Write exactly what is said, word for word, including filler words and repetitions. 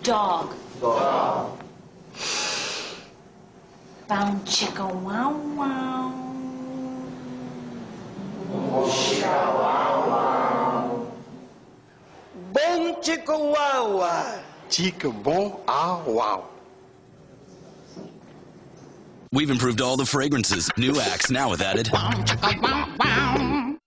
Dog. Dog. Bow chicka wow wow. Chicka wow wow. Bon chicka wow wow. Chica bon ah wow. We've improved all the fragrances. New acts now with added. Wow, chicka, wow, wow.